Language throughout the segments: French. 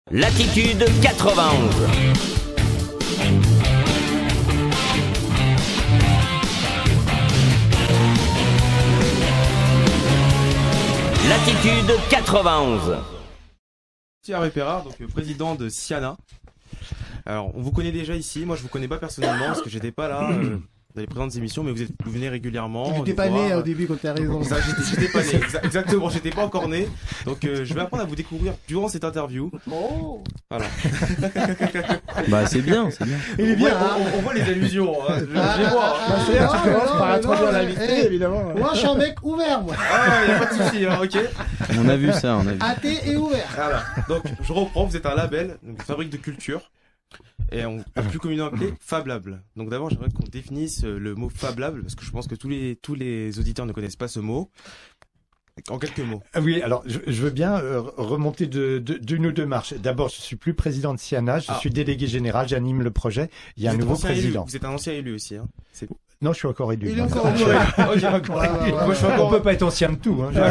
Latitude 91. Latitude 91. Thierry Perrard, donc président de Siana. Alors, on vous connaît déjà ici. Moi, je vous connais pas personnellement parce que j'étais pas là dans les présentes émissions, mais vous venez régulièrement. Tu n'étais pas né au début quand tu es arrivé. J'étais pas né. Exactement, j'étais pas encore né. Donc, je vais apprendre à vous découvrir durant cette interview. Oh. Voilà. Bah, c'est bien, c'est bien. Il est bien. On voit les allusions. Hein. Je C'est-à-dire, tu commences par introduire l'invité, évidemment. Moi, je suis un mec ouvert, moi. Ah, y a pas de souci, hein, ok. On a vu ça, on a vu. Athée et ouvert. Voilà. Donc, je reprends. Vous êtes un label, donc une fabrique de culture. Et on peut plus communément appeler Fab Lab. Donc d'abord, j'aimerais qu'on définisse le mot Fab Lab, parce que je pense que tous les auditeurs ne connaissent pas ce mot. En quelques mots. Oui, alors je veux bien remonter d'une ou deux marches. D'abord, je suis plus président de Siana, je suis délégué général, j'anime le projet. Il y a un nouveau président. Vous êtes un ancien élu aussi, hein. Non, je suis encore élu. Il est encore élu. Moi, on peut pas être ancien de tout. Hein.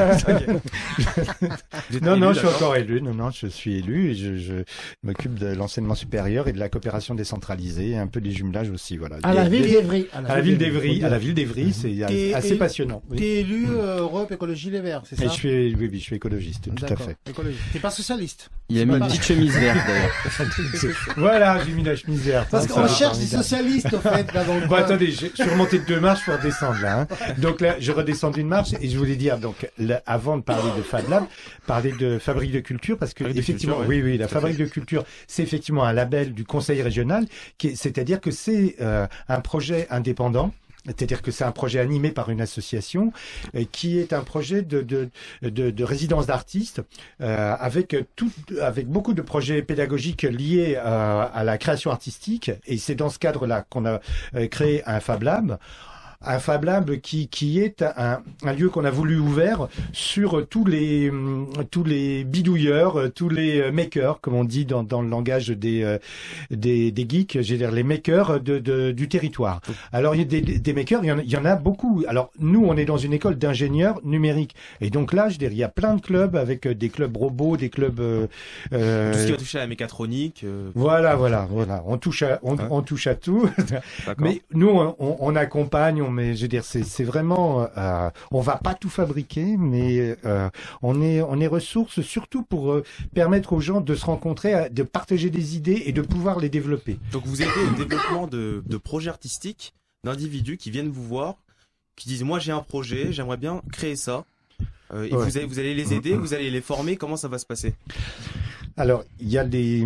Non, je suis encore élu. Non, je suis élu et je m'occupe de l'enseignement supérieur et de la coopération décentralisée, et un peu des jumelages aussi, voilà. À la ville d'Evry. À la ville d'Evry, c'est assez passionnant. Oui. T'es élu Europe Écologie Les Verts, c'est ça? Oui, je suis écologiste, tout à fait. Écologiste. T'es pas socialiste? Il a mis une petite chemise verte d'ailleurs. Voilà, j'ai mis la chemise verte. Parce qu'on cherche des socialistes, en fait, là dans le Bon, attendez, je suis remonté de 2 marches pour redescendre là. Hein. Donc là, je redescends d'une marche et je voulais dire, donc, avant de parler de Fab Lab, parler de Fabrique de Culture, parce que effectivement, culture, oui, la Fabrique de Culture, c'est effectivement un label du Conseil régional, c'est-à-dire que c'est un projet indépendant. C'est-à-dire que c'est un projet animé par une association qui est un projet de résidence d'artistes avec beaucoup de projets pédagogiques liés à la création artistique. Et c'est dans ce cadre-là qu'on a créé un Fab Lab. Un Fab Lab qui est un lieu qu'on a voulu ouvert sur tous les bidouilleurs, tous les makers, comme on dit dans le langage des geeks, je veux dire les makers du territoire. Alors il y a des makers, il y en a beaucoup. Alors nous on est dans une école d'ingénieurs numériques et donc là je veux dire il y a plein de clubs avec des clubs robots, des clubs tout ce qui va toucher à la mécatronique. Voilà, on touche à tout. Mais nous on accompagne. Mais je veux dire, c'est vraiment, on va pas tout fabriquer, mais on est ressources surtout pour permettre aux gens de se rencontrer, de partager des idées et de pouvoir les développer. Donc vous aidez au développement de projets artistiques, d'individus qui viennent vous voir, qui disent moi j'ai un projet, j'aimerais bien créer ça. Et vous allez les aider, vous allez les former. Comment ça va se passer? Alors, il y a des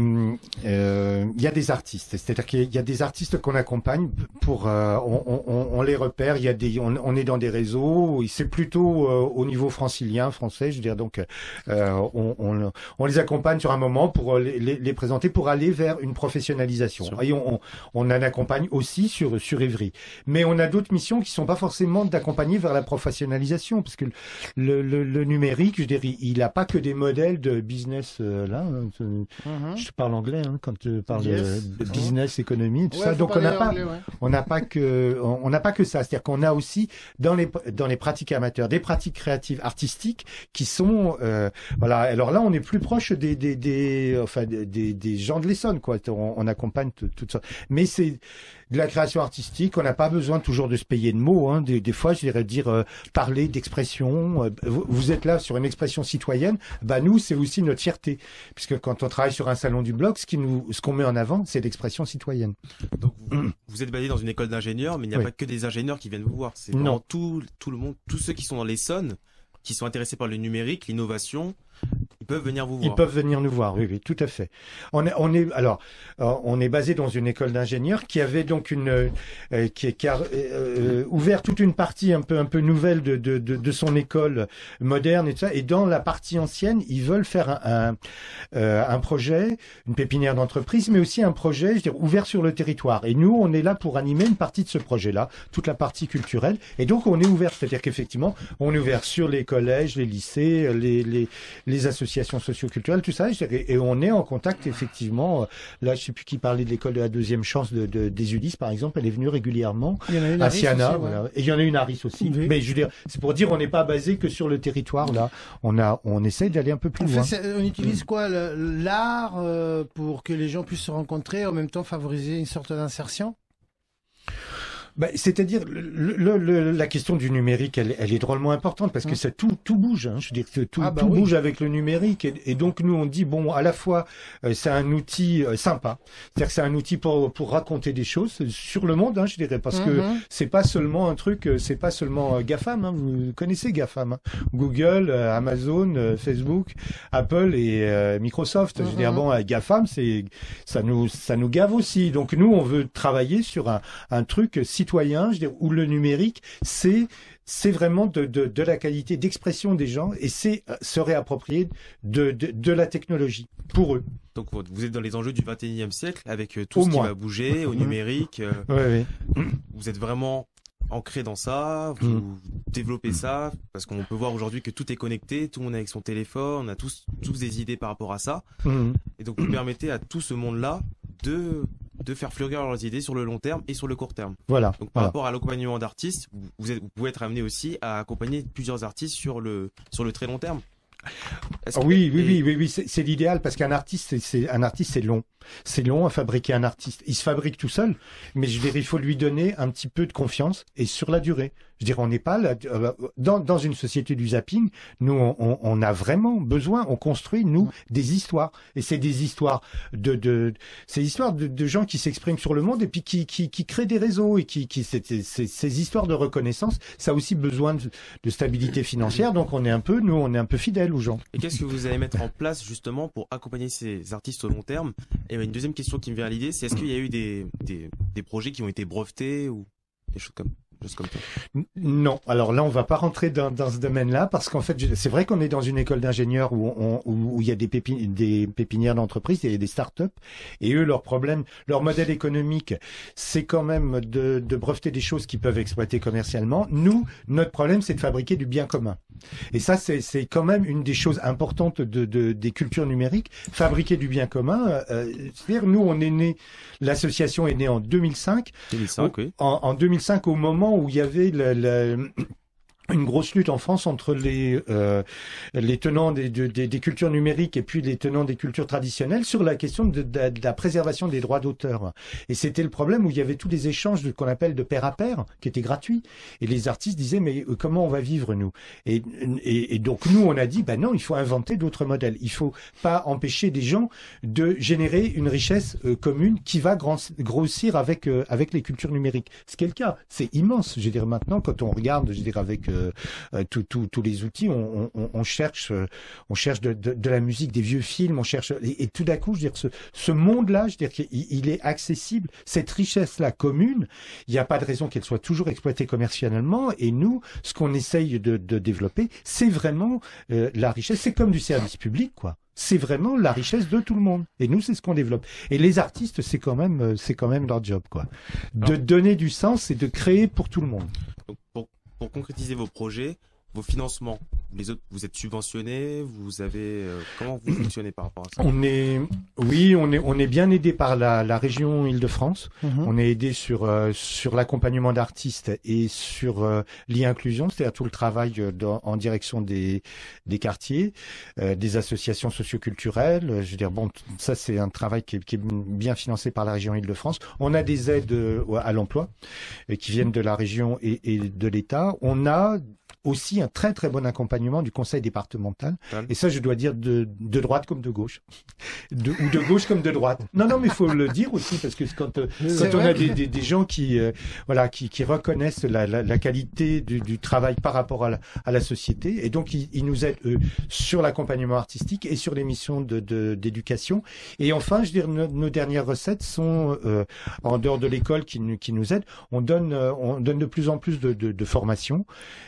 artistes, c'est-à-dire qu'il y a des artistes qu'on accompagne pour, on les repère. Il y a on est dans des réseaux. C'est plutôt au niveau francilien, français, je veux dire. Donc, on les accompagne sur un moment pour les présenter, pour aller vers une professionnalisation. Et on en accompagne aussi sur Évry. Mais on a d'autres missions qui sont pas forcément d'accompagner vers la professionnalisation, parce que le numérique, je veux dire, il a pas que des modèles de business là. Je parle anglais quand tu parles de business, économie, tout ça. Donc on n'a pas que ça. C'est-à-dire qu'on a aussi dans les pratiques amateurs des pratiques créatives artistiques qui sont voilà. Alors là, on est plus proche des gens de l'Essonne, quoi. On accompagne tout ça. Mais c'est de la création artistique, on n'a pas besoin toujours de se payer de mots. Hein. Des fois, je dirais dire parler d'expression. Vous êtes là sur une expression citoyenne. Bah nous, c'est aussi notre fierté, puisque quand on travaille sur un salon du blog, ce qu'on met en avant, c'est l'expression citoyenne. Donc vous êtes basé dans une école d'ingénieurs, mais il n'y a pas que des ingénieurs qui viennent vous voir. C'est vraiment tout le monde, tous ceux qui sont dans l'Essonne, qui sont intéressés par le numérique, l'innovation. Ils peuvent venir vous voir. Ils peuvent venir nous voir, oui, tout à fait. On est basé dans une école d'ingénieurs qui avait donc qui a ouvert toute une partie un peu nouvelle de son école moderne et tout ça. Et dans la partie ancienne, ils veulent faire un projet, une pépinière d'entreprise, mais aussi un projet, je veux dire, ouvert sur le territoire. Et nous, on est là pour animer une partie de ce projet-là, toute la partie culturelle. Et donc, on est ouvert, c'est-à-dire qu'effectivement, on est ouvert sur les collèges, les lycées, les associations associations socioculturelles, tout ça, et on est en contact effectivement. Là, je sais plus qui parlait de l'école de la deuxième chance des Ulysses, par exemple. Elle est venue régulièrement à Siana, voilà. Et il y en a une à Ris aussi. Oui. Mais je veux dire, c'est pour dire, on n'est pas basé que sur le territoire. Là, on essaie d'aller un peu plus loin. On utilise quoi, l'art pour que les gens puissent se rencontrer, en même temps favoriser une sorte d'insertion? C'est-à-dire la question du numérique, elle est drôlement importante parce que ça tout bouge. Hein. Je veux dire que tout bouge avec le numérique et donc nous on dit bon, à la fois c'est un outil sympa, c'est-à-dire que c'est un outil pour raconter des choses sur le monde, hein, je dirais, parce que c'est pas seulement un truc, c'est pas seulement GAFAM. Hein. Vous connaissez GAFAM, hein. Google, Amazon, Facebook, Apple et Microsoft. Je veux dire bon, GAFAM, ça nous gave aussi. Donc nous on veut travailler sur un truc citoyen, je veux dire, où le numérique, c'est vraiment de la qualité d'expression des gens et c'est se réapproprier de la technologie pour eux. Donc vous êtes dans les enjeux du 21e siècle avec tout ce qui va bouger au numérique. Oui. Vous êtes vraiment ancré dans ça, vous développez ça, parce qu'on peut voir aujourd'hui que tout est connecté, tout le monde est avec son téléphone, on a tous des idées par rapport à ça. Et donc vous permettez à tout ce monde-là de faire fleurir leurs idées sur le long terme et sur le court terme. Voilà. Donc par rapport à l'accompagnement d'artistes, vous pouvez être amené aussi à accompagner plusieurs artistes sur le très long terme. Oui, c'est l'idéal parce qu'un artiste, c'est long. C'est long à fabriquer un artiste. Il se fabrique tout seul, mais je dirais, il faut lui donner un petit peu de confiance et sur la durée. Je dirais, on n'est pas là, dans une société du zapping. Nous, on a vraiment besoin, on construit, nous, des histoires. Et c'est des histoires de gens qui s'expriment sur le monde et puis qui créent des réseaux et ces histoires de reconnaissance, ça a aussi besoin de stabilité financière. Donc on est un peu fidèles aux gens. Et qu'est-ce que vous allez mettre en place justement pour accompagner ces artistes au long terme? Et une deuxième question qui me vient à l'idée, c'est est-ce qu'il y a eu des projets qui ont été brevetés ou des choses comme ça? Non. Alors là, on va pas rentrer dans ce domaine-là parce qu'en fait, c'est vrai qu'on est dans une école d'ingénieurs où il y a des pépinières d'entreprises, il y a des startups et eux, leur modèle économique, c'est quand même de breveter des choses qu'ils peuvent exploiter commercialement. Nous, notre problème, c'est de fabriquer du bien commun. Et ça, c'est quand même une des choses importantes des cultures numériques, fabriquer du bien commun. C'est-à-dire, nous, l'association est née en 2005. 2005, oui. En 2005, au moment où il y avait une grosse lutte en France entre les tenants des cultures numériques et puis les tenants des cultures traditionnelles sur la question de la préservation des droits d'auteur. Et c'était le problème où il y avait tous les échanges qu'on appelle de pair à pair, qui étaient gratuits. Et les artistes disaient, mais comment on va vivre, nous? Et donc, nous, on a dit, non, il faut inventer d'autres modèles. Il faut pas empêcher des gens de générer une richesse commune qui va grossir avec les cultures numériques. Ce qui est le cas. C'est immense. Je veux dire, maintenant, quand on regarde, je veux dire, avec tous les outils, on cherche de la musique, des vieux films, on cherche et tout d'un coup, je veux dire, ce monde-là, je veux dire, il est accessible. Cette richesse-là commune, il n'y a pas de raison qu'elle soit toujours exploitée commercialement. Et nous, ce qu'on essaye de développer, c'est vraiment la richesse. C'est comme du service public, quoi. C'est vraiment la richesse de tout le monde. Et nous, c'est ce qu'on développe. Et les artistes, c'est quand même leur job, quoi. De donner du sens et de créer pour tout le monde. Donc, pour concrétiser vos projets, vos financements, les autres, vous êtes subventionnés, vous avez comment vous fonctionnez par rapport à ça? On est bien aidé par la région Île-de-France. On est aidé sur l'accompagnement d'artistes et sur l'e-inclusion, c'est-à-dire tout le travail en direction des quartiers, des associations socioculturelles. Je veux dire, bon, ça c'est un travail qui est bien financé par la région Île-de-France. On a des aides à l'emploi qui viennent de la région et de l'État. On a aussi un très très bon accompagnement du conseil départemental. Et ça, je dois dire de droite comme de gauche. Ou de gauche comme de droite. Non, mais il faut le dire aussi, parce que quand on a des gens qui reconnaissent la qualité du travail par rapport à la société, et donc ils nous aident sur l'accompagnement artistique et sur les missions d'éducation. Et enfin, je veux dire, nos dernières recettes sont, en dehors de l'école qui nous aide, on donne de plus en plus de formations.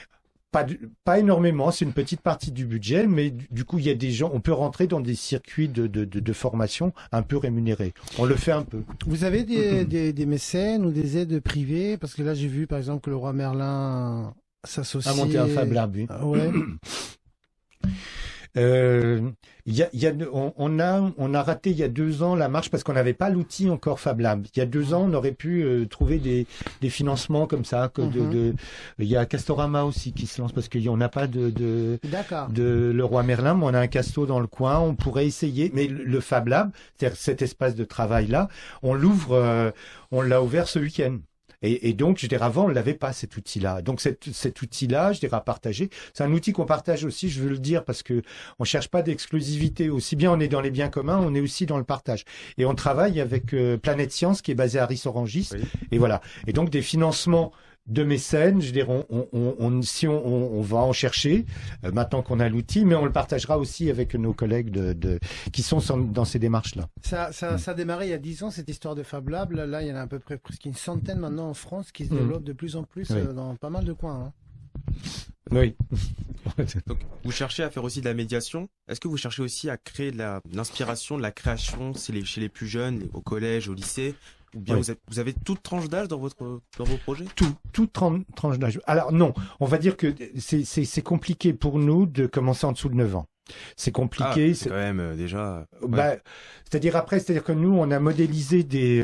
Pas énormément, c'est une petite partie du budget, mais du coup, il y a des gens, on peut rentrer dans des circuits de formation un peu rémunérés. On le fait un peu. Vous avez des mécènes ou des aides privées? Parce que là, j'ai vu, par exemple, que le roi Merlin s'associe... A monté un Fab Lab, oui. Ouais. On a raté il y a 2 ans la marche parce qu'on n'avait pas l'outil encore Fab Lab. Il y a 2 ans, on aurait pu trouver des financements comme ça. Il y a Castorama aussi qui se lance parce qu'on n'a pas de Leroy Merlin, mais on a un Casto dans le coin. On pourrait essayer, mais le Fab Lab, c'est-à-dire cet espace de travail là, on l'a ouvert ce week-end. Et donc, je dirais, avant, on l'avait pas, cet outil-là. Donc, cet outil-là, je dirais, à partager. C'est un outil qu'on partage aussi, je veux le dire, parce que on cherche pas d'exclusivité. Aussi bien on est dans les biens communs, on est aussi dans le partage. Et on travaille avec Planète Science, qui est basé à Ris-Orangis. Oui. Et voilà. Et donc, des financements de mécènes, je dirais, si on va en chercher maintenant qu'on a l'outil, mais on le partagera aussi avec nos collègues qui sont dans ces démarches-là. Ça a démarré il y a 10 ans, cette histoire de Fab Lab. Là, il y en a à peu près presque une centaine maintenant en France qui se développent de plus en plus dans pas mal de coins. Oui. Donc, vous cherchez à faire aussi de la médiation. Est-ce que vous cherchez aussi à créer de l'inspiration, de la création chez les plus jeunes, au collège, au lycée? Ou bien vous avez toute tranche d'âge dans vos projets? Toute tranche d'âge. Alors non, on va dire que c'est compliqué pour nous de commencer en dessous de 9 ans. C'est compliqué. C'est quand même déjà. C'est-à-dire que nous, on a modélisé des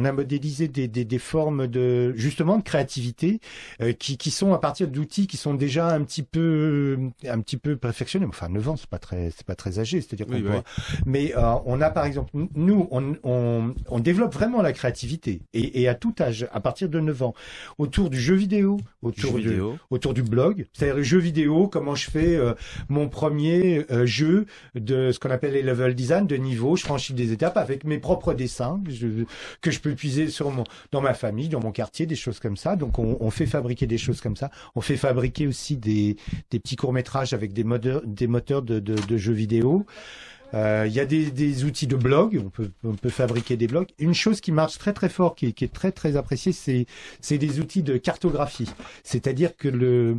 formes de créativité qui sont à partir d'outils qui sont déjà un petit peu perfectionnés. Enfin, 9 ans, c'est pas très âgé. C'est-à-dire mais on a par exemple, nous, on développe vraiment la créativité et à tout âge, à partir de 9 ans, autour du jeu vidéo, autour du blog. C'est-à-dire le jeu vidéo, comment je fais mon premier jeu de ce qu'on appelle les level design, de niveau, je franchis des étapes avec mes propres dessins que je peux puiser dans ma famille, dans mon quartier, des choses comme ça. Donc on fait fabriquer des choses comme ça. On fait fabriquer aussi des petits courts-métrages avec des moteurs de jeux vidéo. Il y a des outils de blog, on peut fabriquer des blogs. Une chose qui marche très très fort, qui est très très appréciée, c'est des outils de cartographie. C'est-à-dire que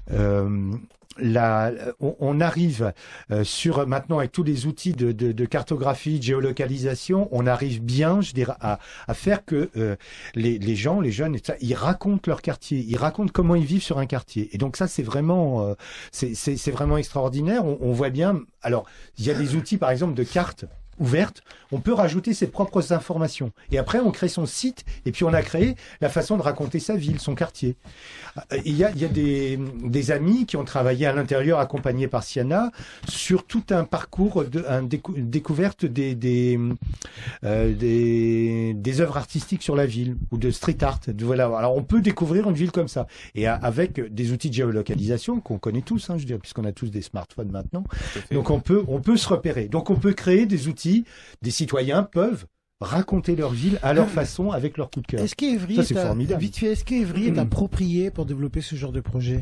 on arrive maintenant avec tous les outils de cartographie, de géolocalisation, on arrive bien, je dirais, à faire que les gens, les jeunes, ils racontent leur quartier, ils racontent comment ils vivent sur un quartier. Et donc ça, c'est vraiment extraordinaire. On voit bien. Alors, il y a des outils, par exemple, de cartes ouverte, on peut rajouter ses propres informations. Et après, on crée son site, et puis on a créé la façon de raconter sa ville, son quartier. Il y a des amis qui ont travaillé à l'intérieur, accompagnés par Siana, sur tout un parcours découverte des œuvres artistiques sur la ville, ou de street art. Voilà. Alors, on peut découvrir une ville comme ça. Et avec des outils de géolocalisation, qu'on connaît tous, je veux dire, puisqu'on a tous des smartphones maintenant. Donc, on peut se repérer. Donc, on peut créer des outils. Des citoyens peuvent raconter leur ville à leur façon, avec leur coup de cœur. Est-ce qu'Evry est approprié pour développer ce genre de projet?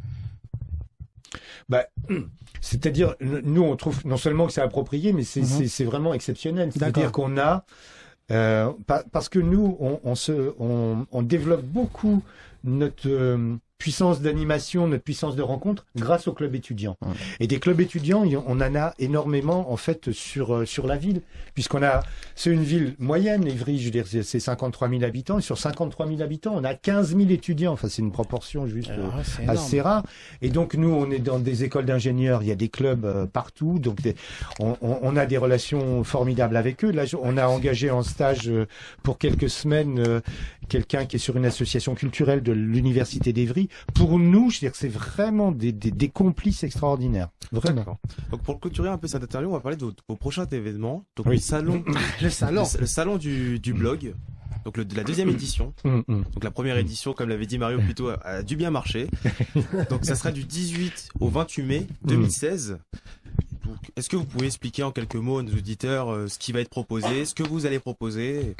C'est-à-dire, nous, on trouve non seulement que c'est approprié, mais c'est vraiment exceptionnel. C'est-à-dire qu'on a, parce que nous, on développe beaucoup notre puissance d'animation, notre puissance de rencontre grâce aux clubs étudiants. Et des clubs étudiants, on en a énormément en fait sur la ville, c'est une ville moyenne, Évry, je veux dire, c'est 53 000 habitants, et sur 53 000 habitants, on a 15 000 étudiants. Enfin, c'est une proportion juste assez rare. Et donc, nous, on est dans des écoles d'ingénieurs, il y a des clubs partout, donc on a des relations formidables avec eux. Là, on a engagé en stage pour quelques semaines quelqu'un qui est sur une association culturelle de l'université d'Évry. Pour nous, je veux dire, c'est vraiment des complices extraordinaires. Vraiment. D'accord. Donc, pour clôturer un peu cette interview, on va parler de vos prochains événements. Donc, le salon du blog. Donc, de la deuxième édition. Donc, la première édition, comme l'avait dit Mario plutôt, a dû bien marcher. Donc, ça sera du 18 au 28 mai 2016. Donc, est-ce que vous pouvez expliquer en quelques mots à nos auditeurs ce qui va être proposé, ce que vous allez proposer?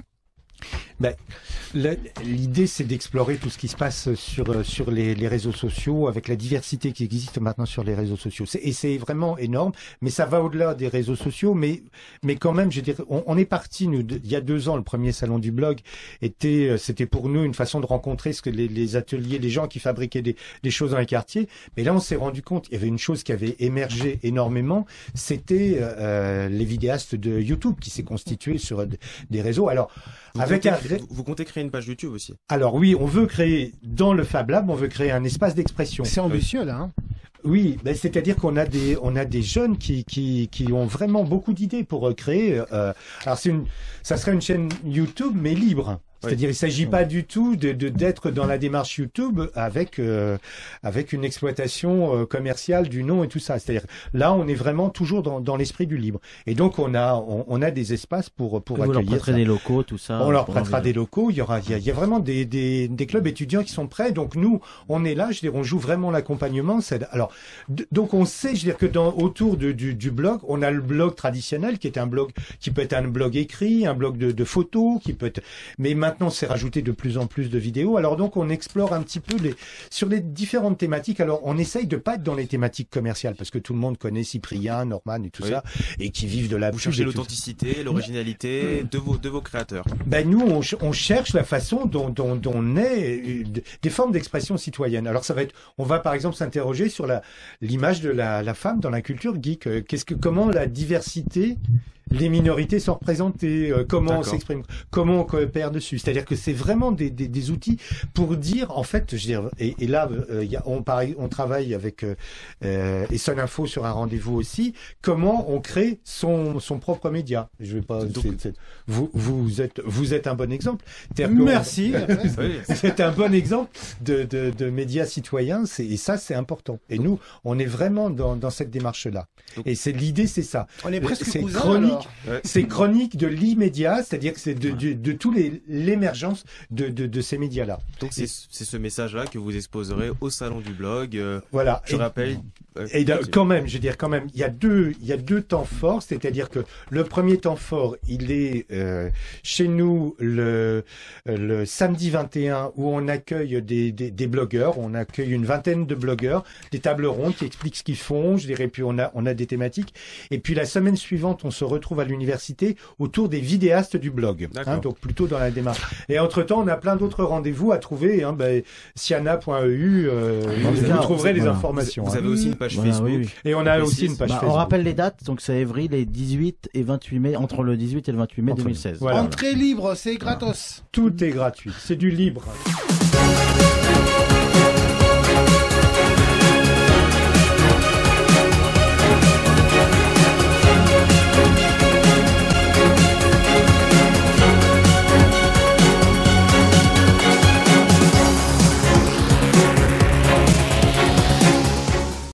L'idée, c'est d'explorer tout ce qui se passe sur les réseaux sociaux, avec la diversité qui existe maintenant sur les réseaux sociaux. Et c'est vraiment énorme, mais ça va au-delà des réseaux sociaux. Mais quand même, je dirais, on est parti, nous, il y a 2 ans, le premier salon du blog c'était pour nous une façon de rencontrer les ateliers, les gens qui fabriquaient des choses dans les quartiers. Mais là, on s'est rendu compte, il y avait une chose qui avait émergé énormément, c'était les vidéastes de YouTube qui s'est constitué sur des réseaux. Alors, vous comptez créer une page YouTube aussi? Alors oui, on veut créer, dans le Fab Lab, on veut créer un espace d'expression. C'est ambitieux, là, Oui, ben c'est-à-dire qu'on a des jeunes qui ont vraiment beaucoup d'idées pour créer. Alors ça serait une chaîne YouTube mais libre. C'est-à-dire, il s'agit pas du tout d'être dans la démarche YouTube avec une exploitation commerciale du nom et tout ça. C'est-à-dire, là, on est vraiment toujours dans l'esprit du libre. Et donc, on a des espaces pour accueillir. Vous leur prêterez des locaux, tout ça. On leur prêtera des locaux. Il y a vraiment des clubs étudiants qui sont prêts. Donc, nous, on est là. Je veux dire, on joue vraiment l'accompagnement. Alors, donc, on sait, je veux dire, que autour du blog, on a le blog traditionnel qui est un blog qui peut être un blog écrit, un blog de photos, qui peut être, mais maintenant, c'est rajouté de plus en plus de vidéos. Alors donc, on explore un petit peu sur les différentes thématiques. Alors, on essaye de pas être dans les thématiques commerciales parce que tout le monde connaît Cyprien, Norman et tout ça, et qui vivent de la. Vous cherchez l'authenticité, l'originalité de vos créateurs. Ben nous, on cherche la façon dont on est des formes d'expression citoyenne. Alors ça va être, on va par exemple s'interroger sur l'image de la femme dans la culture geek. Comment la diversité, les minorités sont représentées, comment on s'exprime, comment on coopère dessus. C'est-à-dire que c'est vraiment des outils pour dire, en fait, je veux dire, et là, on travaille avec Essonne Info sur un rendez-vous aussi, comment on crée son propre média. Je vais pas. Vous êtes un bon exemple. Merci. C'est un bon exemple de médias citoyens. Et ça, c'est important. Et nous, on est vraiment dans cette démarche-là. Et l'idée, c'est ça. On est presque cousins. Chronique. C'est chronique de l'immédiat, c'est-à-dire que c'est de tout l'émergence de ces médias-là. Donc c'est ce message-là que vous exposerez au salon du blog. Voilà. Je rappelle. Quand même, il y a deux temps forts, c'est-à-dire que le premier temps fort, il est chez nous le samedi 21 où on accueille des blogueurs, on accueille une vingtaine de blogueurs, des tables rondes qui expliquent ce qu'ils font, je dirais, puis on a des thématiques. Et puis la semaine suivante, on se retrouve à l'université autour des vidéastes du blog, donc plutôt dans la démarche. Et entre-temps, on a plein d'autres rendez-vous à trouver, siana.eu, vous trouverez les informations. Vous avez aussi une page Facebook. Oui. Et on a aussi une page Facebook. On rappelle les dates, donc c'est Évry les 18 et 28 mai, entre le 18 et le 28 mai 2016. Entrée libre, c'est gratos. Tout est gratuit, c'est du libre.